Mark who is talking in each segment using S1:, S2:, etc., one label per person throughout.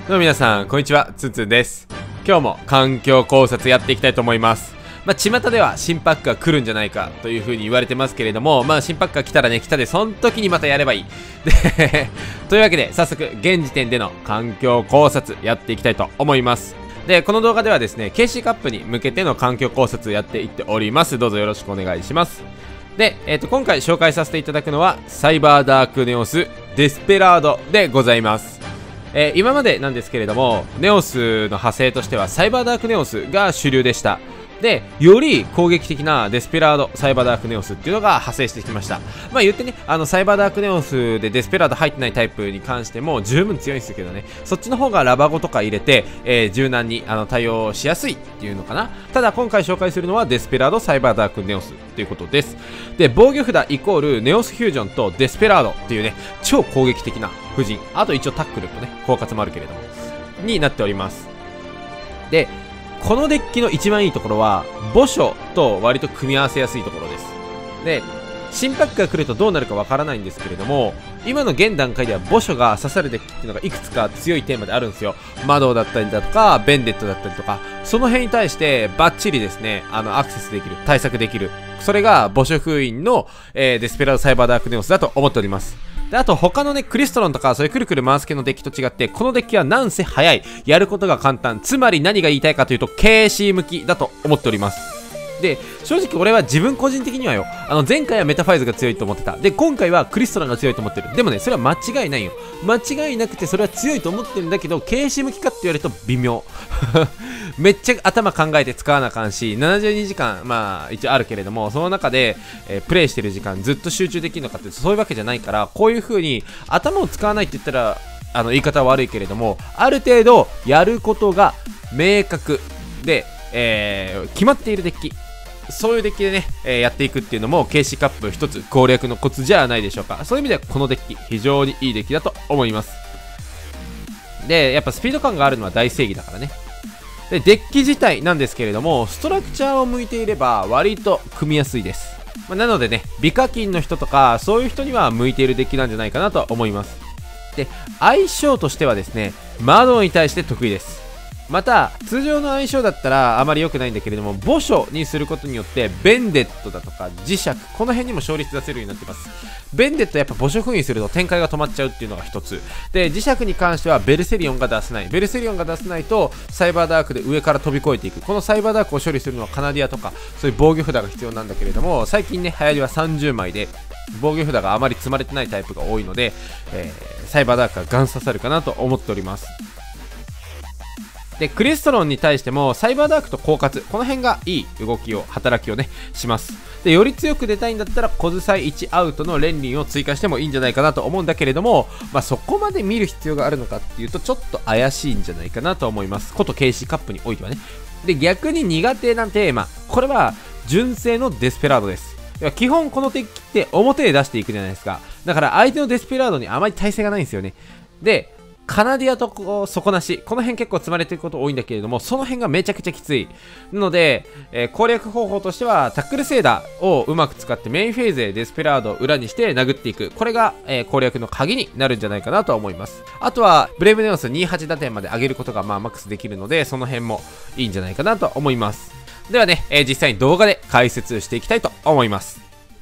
S1: どうも皆さん、こんにちは、つんつんです。今日も環境考察やっていきたいと思います。巷では新パックが来るんじゃないかという風に言われてますけれども、新パックが来たらね、来たで、その時にまたやればいい。で、というわけで、早速、現時点での環境考察やっていきたいと思います。で、この動画ではですね、KC カップに向けての環境考察やっていっております。どうぞよろしくお願いします。で、今回紹介させていただくのは、サイバーダークネオスデスペラードでございます。今までなんですけれども、ネオスの派生としてはサイバーダークネオスが主流でした。で、より攻撃的なデスペラードサイバーダークネオスっていうのが派生してきました。言ってね、サイバーダークネオスでデスペラード入ってないタイプに関しても十分強いんですけどね、そっちの方がラバゴとか入れて、柔軟に対応しやすいっていうのかな。ただ今回紹介するのはデスペラードサイバーダークネオスということです。で、防御札イコールネオスフュージョンとデスペラードっていうね、超攻撃的な布陣、あと一応タックルとね、狡猾もあるけれどもになっております。で、このデッキの一番いいところは墓所と割と組み合わせやすいところです。で、新パックが来るとどうなるかわからないんですけれども、今の現段階では墓所が刺さるデッキっていうのがいくつか強いテーマであるんですよ。魔導だったりだとかベンデットだったりとか、その辺に対してバッチリですね、アクセスできる、対策できる、それが墓所封印の、デスペラードサイバーダークネオスだと思っております。で、あと他のね、クリストロンとかそういうくるくる回す系のデッキと違って、このデッキはなんせ早い、やることが簡単、つまり何が言いたいかというと KC 向きだと思っております。で、正直俺は自分個人的にはよ、前回はメタファイズが強いと思ってた。で、今回はクリストランが強いと思ってる。でもね、それは間違いないよ。間違いなくてそれは強いと思ってるんだけど、KC 向きかって言われると微妙。めっちゃ頭考えて使わなあかんし、72時間、一応あるけれども、その中で、プレイしてる時間ずっと集中できるのかってそういうわけじゃないから、こういう風に頭を使わないって言ったら、言い方は悪いけれども、ある程度やることが明確で、決まっているデッキ、そういうデッキでね、やっていくっていうのも KC カップ一つ攻略のコツじゃないでしょうか。そういう意味ではこのデッキ非常にいいデッキだと思います。で、やっぱスピード感があるのは大正義だからね。で、デッキ自体なんですけれども、ストラクチャーを向いていれば割と組みやすいです。なのでね、美課金の人とかそういう人には向いているデッキなんじゃないかなと思います。で、相性としてはですね、魔導に対して得意です。また通常の相性だったらあまり良くないんだけれども、墓所にすることによってベンデットだとか磁石、この辺にも勝率出せるようになってます。ベンデットやっぱ墓所封印すると展開が止まっちゃうっていうのが一つで、磁石に関してはベルセリオンが出せない。ベルセリオンが出せないとサイバーダークで上から飛び越えていく。このサイバーダークを処理するのはカナディアとかそういう防御札が必要なんだけれども、最近ね流行りは30枚で防御札があまり積まれてないタイプが多いので、サイバーダークがガン刺さるかなと思っております。で、クリストロンに対してもサイバーダークと狡猾、この辺がいい動きを、働きをねします。で、より強く出たいんだったら小使い1アウトのレンリンを追加してもいいんじゃないかなと思うんだけれども、そこまで見る必要があるのかっていうとちょっと怪しいんじゃないかなと思います。こと KC カップにおいてはね。で、逆に苦手なテーマ、これは純正のデスペラードです。基本このデッキって表で出していくじゃないですか。だから相手のデスペラードにあまり耐性がないんですよね。で、カナディアと底なし、この辺結構積まれていること多いんだけれども、その辺がめちゃくちゃきつい。なので、攻略方法としてはタックルセーダーをうまく使ってメインフェーズでデスペラードを裏にして殴っていく。これが、攻略の鍵になるんじゃないかなと思います。あとはブレイブネオス28打点まで上げることがマックスできるので、その辺もいいんじゃないかなと思います。ではね、実際に動画で解説していきたいと思います。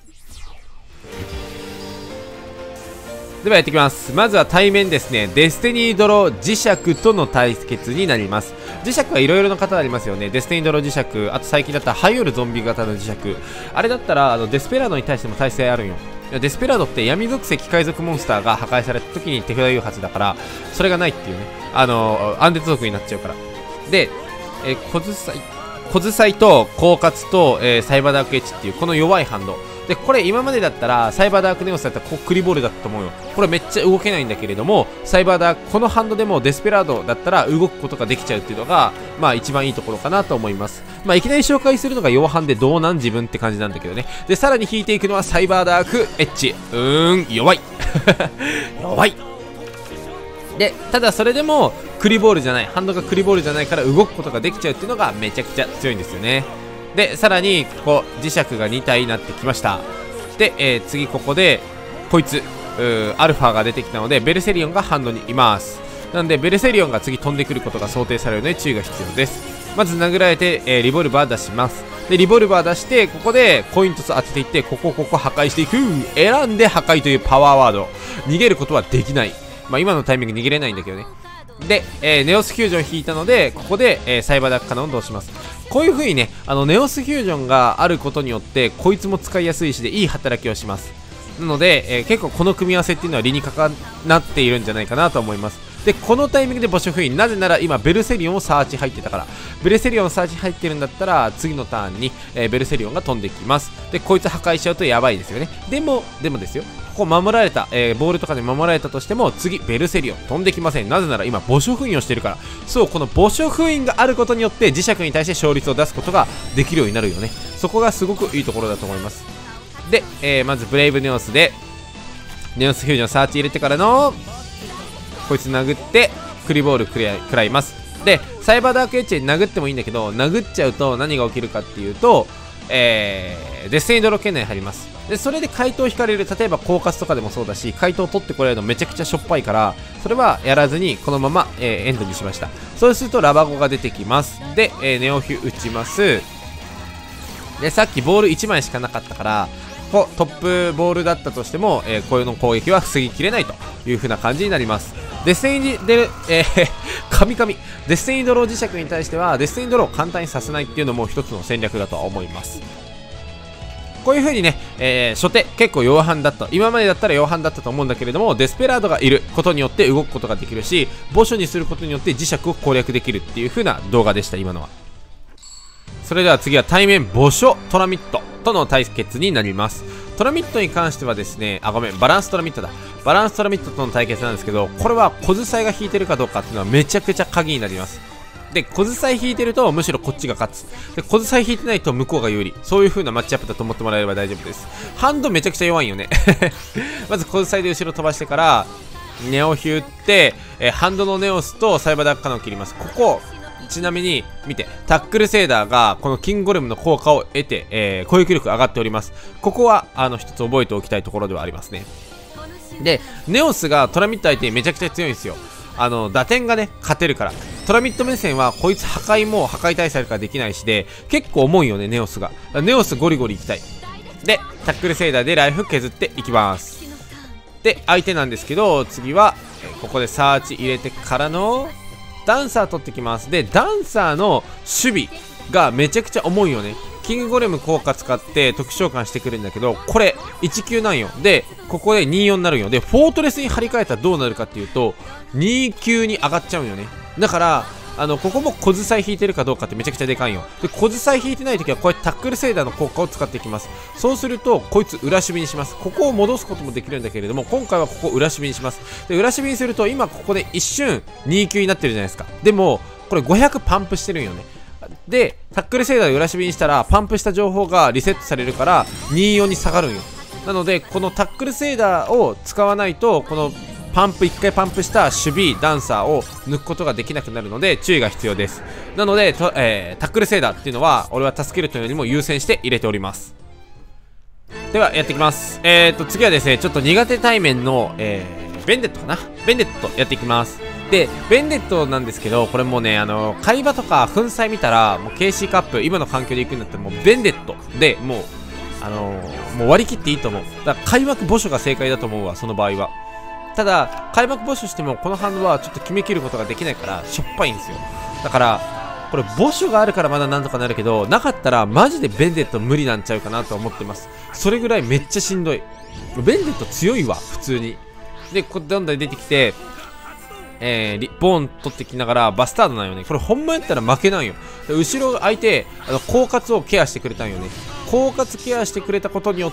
S1: ではやっていきます。まずは対面ですね。デスティニードロ磁石との対決になります。磁石はいろいろな型ありますよね。デスティニードロ磁石、あと最近だったらハイオールゾンビ型の磁石、あれだったらデスペラードに対しても耐性あるんよ。デスペラードって闇属性機械属モンスターが破壊された時に手札誘発だから、それがないっていうね、アンデッド族になっちゃうから。で、小使いと狡猾と、サイバーダークエッジっていうこの弱いハンドで、これ今までだったらサイバーダークネオスだったらクリボールだったと思うよ。これめっちゃ動けないんだけれども、サイバーダークこのハンドでもデスペラードだったら動くことができちゃうっていうのが一番いいところかなと思います。いきなり紹介するのが弱ハンでどうなん自分って感じなんだけどね。で、さらに引いていくのはサイバーダークエッジ。弱い弱い。で、ただそれでもクリボールじゃない、ハンドがクリボールじゃないから動くことができちゃうっていうのがめちゃくちゃ強いんですよね。で、さらにここ磁石が2体になってきました。で、次ここでこいつアルファが出てきたのでベルセリオンがハンドにいます。 なんでベルセリオンが次飛んでくることが想定されるので注意が必要です。まず殴られて、リボルバー出します。でリボルバー出してここでコイントス当てていってここ破壊していく。選んで破壊というパワーワード。逃げることはできない。まあ今のタイミング逃げれないんだけどね。で、ネオスフュージョン引いたのでここで、サイバーダックカノンどうします。こういう風にねネオスフュージョンがあることによってこいつも使いやすいしでいい働きをします。なので、結構この組み合わせっていうのは理にかかなっているんじゃないかなと思います。でこのタイミングでボショ封印、なぜなら今ベルセリオンをサーチ入ってたから。ベルセリオンサーチ入ってるんだったら次のターンに、ベルセリオンが飛んできます。でこいつ破壊しちゃうとやばいですよね。でもですよ、ここ守られた、ボールとかで守られたとしても次ベルセリオン飛んできません。なぜなら今ボショ封印をしてるから。そう、このボショ封印があることによって磁石に対して勝率を出すことができるようになるよね。そこがすごくいいところだと思います。で、まずブレイブネオスでネオスフュージョンサーチ入れてからのこいつ殴ってクリボール食らいます。でサイバーダークエッジで殴ってもいいんだけど、殴っちゃうと何が起きるかっていうと、デスティニードロ圏内に入ります。でそれで回答を引かれる、例えば狡猾とかでもそうだし回答を取ってこられるのめちゃくちゃしょっぱいから、それはやらずにこのまま、エンドにしました。そうするとラバゴが出てきます。で、ネオフュ打ちます。でさっきボール1枚しかなかったからトップボールだったとしても、こういうの攻撃は防ぎきれないという風な感じになります。デスティニーデスティニードロー磁石に対してはデスティニードローを簡単にさせないっていうのも一つの戦略だとは思います。こういう風にね、初手結構弱半だった、今までだったら弱半だったと思うんだけれども、デスペラードがいることによって動くことができるし、墓所にすることによって磁石を攻略できるっていう風な動画でした、今のは。それでは次は対面墓所トラミットとの対決になります。トラミットに関してはですね、バランストラミットだ。バランストラミットとの対決なんですけど、これは小伝いが引いてるかどうかっていうのはめちゃくちゃ鍵になります。で小伝い引いてるとむしろこっちが勝つ。で小伝い引いてないと向こうが有利。そういう風なマッチアップだと思ってもらえれば大丈夫です。ハンドめちゃくちゃ弱いよねまず小伝いで後ろ飛ばしてからネオヒューって、ハンドのネオスとサイバーダックカノンを切ります。ここちなみに見て、タックルセーダーがこのキングゴレムの効果を得て、攻撃力上がっております。ここは一つ覚えておきたいところではありますね。でネオスがトラミット相手にめちゃくちゃ強いんですよ。打点がね勝てるから。トラミット目線はこいつ破壊も破壊耐性ができないしで結構重いよね、ネオスが。ネオスゴリゴリいきたい。でタックルセーダーでライフ削っていきます。で相手なんですけど、次はここでサーチ入れてからのダンサー取ってきます。でダンサーの守備がめちゃくちゃ重いよね。キングゴレム効果使って特殊召喚してくるんだけど、これ1級なんよ。でここで24になるよ。でフォートレスに張り替えたらどうなるかっていうと2級に上がっちゃうんよね。だからここも小伝い引いてるかどうかってめちゃくちゃでかいよ。で小伝い引いてない時はこうやってタックルセーダーの効果を使っていきます。そうするとこいつ裏守備にします。ここを戻すこともできるんだけれども、今回はここ裏守備にします。で裏守備にすると今ここで一瞬2級になってるじゃないですか。でもこれ500パンプしてるんよね。でタックルセーダーで裏守備にしたらパンプした情報がリセットされるから24に下がるんよ。なのでこのタックルセーダーを使わないとこの1回パンプした守備ダンサーを抜くことができなくなるので注意が必要です。なのでタックルセーダーっていうのは俺は助けるというよりも優先して入れております。ではやっていきます。次はですねちょっと苦手対面の、ベンデットかな。ベンデットやっていきます。でベンデットなんですけど、これもうね海馬とか粉砕見たらもう KC カップ今の環境で行くんだったらもうベンデットでもう割り切っていいと思う。だから開幕墓所が正解だと思うわ、その場合は。ただ開幕墓所してもこのハンドはちょっと決めきることができないからしょっぱいんですよ。だからこれ墓所があるからまだなんとかなるけど、なかったらマジでベンデット無理なんちゃうかなと思ってます。それぐらいめっちゃしんどい。ベンデット強いわ普通に。でここどんどん出てきてボーン取ってきながらバスタードなんよね。これほんまやったら負けなんよ。で後ろ相手狡猾をケアしてくれたんよね。狡猾ケアしてくれたことによって、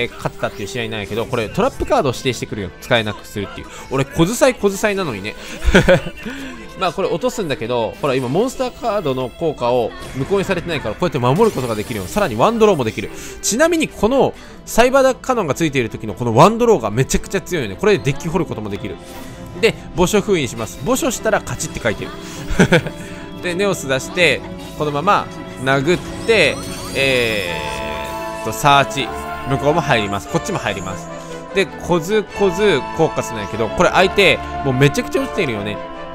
S1: 勝ったっていう試合なんやけど、これトラップカードを指定してくるよ。使えなくするっていう。俺小伝いなのにねまあこれ落とすんだけど、ほら今モンスターカードの効果を無効にされてないからこうやって守ることができるよ。さらにワンドローもできる。ちなみにこのサイバーダックカノンがついている時のこのワンドローがめちゃくちゃ強いよね。これでデッキ掘ることもできる。で墓所封印します。墓所したら勝ちって書いてるでネオス出してこのまま殴ってサーチ向こうも入ります。こっちも入ります。でコズ効果するんやけど、これ相手もうめちゃくちゃ落ちているよね。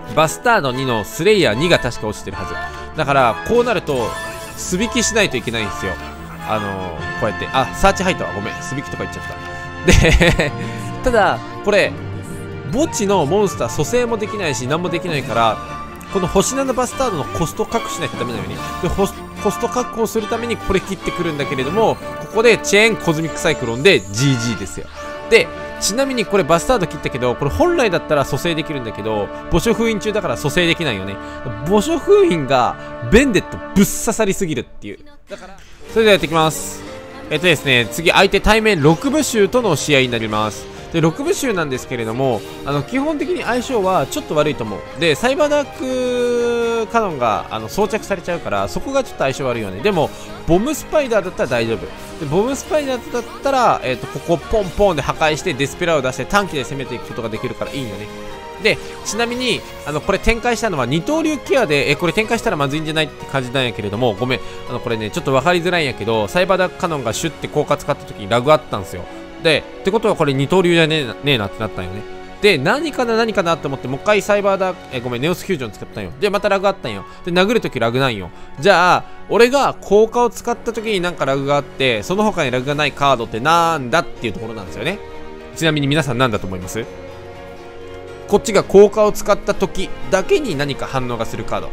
S1: バスタード2のスレイヤー2が確か落ちてるはずだから、こうなると素引きしないといけないんですよ。こうやってサーチ入ったわ、ごめん、素引きとか言っちゃったでただこれ墓地のモンスター蘇生もできないし何もできないから、この星7バスタードのコスト確保しないとダメなのよね。でコスト確保するためにこれ切ってくるんだけれども、ここでチェーンコズミックサイクロンで GG ですよ。でちなみにこれバスタード切ったけど、これ本来だったら蘇生できるんだけど、墓所封印中だから蘇生できないよね。墓所封印がベンデットぶっ刺さりすぎるっていう。だからそれではやっていきます。ですね、次相手対面6部衆との試合になります。で6部衆なんですけれども、基本的に相性はちょっと悪いと思う。でサイバーダークカノンが装着されちゃうから、そこがちょっと相性悪いよね。でもボムスパイダーだったら大丈夫で、ボムスパイダーだったら、ここポンポンで破壊してデスペラを出して短期で攻めていくことができるからいいよね。でちなみにこれ展開したのは二刀流ケアで、これ展開したらまずいんじゃないって感じなんやけれども、ごめん、これねちょっと分かりづらいんやけど、サイバーダークカノンがシュッて効果使った時にラグあったんですよ。でってことはこれ二刀流じゃねえなってなったんよね。で何かなって思って、もう一回サイバーダークごめんネオスフュージョン使ったんよ。でまたラグあったんよ。で殴るときラグないよ。じゃあ俺が効果を使った時になんかラグがあって、その他にラグがないカードってなんだっていうところなんですよね。ちなみに皆さん何だと思います？こっちが効果を使った時だけに何か反応がするカード。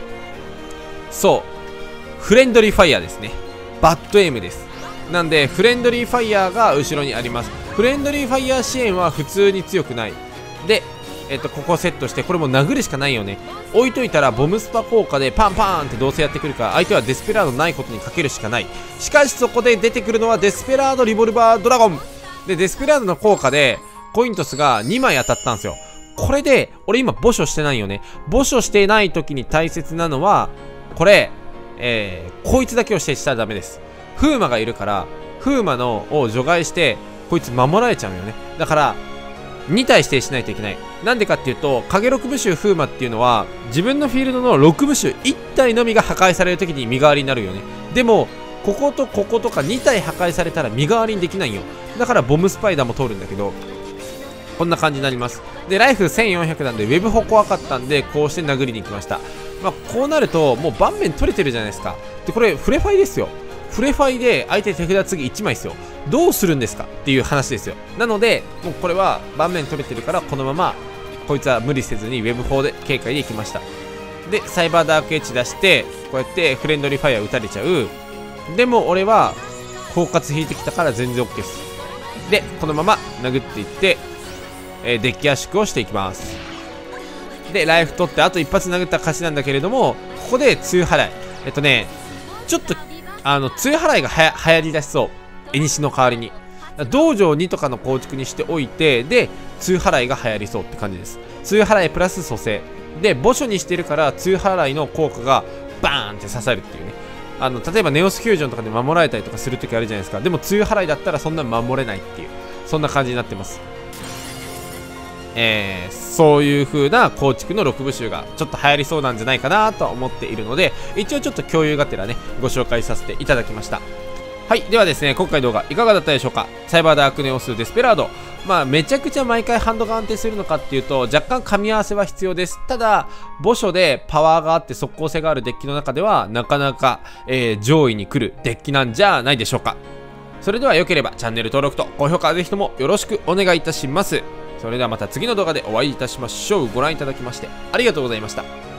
S1: そうフレンドリーファイヤーですね。バッドエイムです。なんでフレンドリーファイヤーが後ろにあります。フレンドリーファイヤー支援は普通に強くないで、ここセットして、これも殴るしかないよね。置いといたらボムスパ効果でパンパーンってどうせやってくるから、相手はデスペラードないことにかけるしかない。しかしそこで出てくるのはデスペラードリボルバードラゴンで、デスペラードの効果でコイントスが2枚当たったんですよ。これで俺今墓所してないよね。墓所してない時に大切なのはこれ、こいつだけを指定したらダメです。風魔がいるから、風魔のを除外してこいつ守られちゃうよね。だから2体指定しないといけない。なんでかっていうと、影6部衆風魔っていうのは自分のフィールドの6部衆1体のみが破壊されるときに身代わりになるよね。でもこことこことか2体破壊されたら身代わりにできないよ。だからボムスパイダーも通るんだけど、こんな感じになります。でライフ1400なんでウェブ砲怖かったんで、こうして殴りに行きました。こうなるともう盤面取れてるじゃないですか。でこれフレファイですよ。フレファイで相手手札次1枚ですよ。どうするんですかっていう話ですよ。なのでもうこれは盤面取れてるから、このままこいつは無理せずにウェブ砲で警戒で行きました。でサイバーダークエッジ出して、こうやってフレンドリーファイア打たれちゃう。でも俺は包括引いてきたから全然 OK です。でこのまま殴っていって、デッキ圧縮をしていきます。でライフ取ってあと一発殴ったら勝ちなんだけれども、ここで通払いちょっと通払いが流行りだしそう。絵西の代わりに道場2とかの構築にしておいて、で通払いが流行りそうって感じです。通払いプラス蘇生で墓所にしてるから、通払いの効果がバーンって刺さるっていうね。例えばネオスフュージョンとかで守られたりとかするときあるじゃないですか。でも通払いだったらそんな守れないっていう、そんな感じになってます。そういう風な構築の6部集がちょっと流行りそうなんじゃないかなとは思っているので、一応ちょっと共有がてらねご紹介させていただきました。はい、ではですね、今回動画いかがだったでしょうか。サイバーダークネオスデスペラード、めちゃくちゃ毎回ハンドが安定するのかっていうと、若干噛み合わせは必要です。ただ墓所でパワーがあって速攻性があるデッキの中ではなかなか、上位に来るデッキなんじゃないでしょうか。それでは良ければチャンネル登録と高評価ぜひともよろしくお願いいたします。それではまた次の動画でお会いいたしましょう。ご覧いただきましてありがとうございました。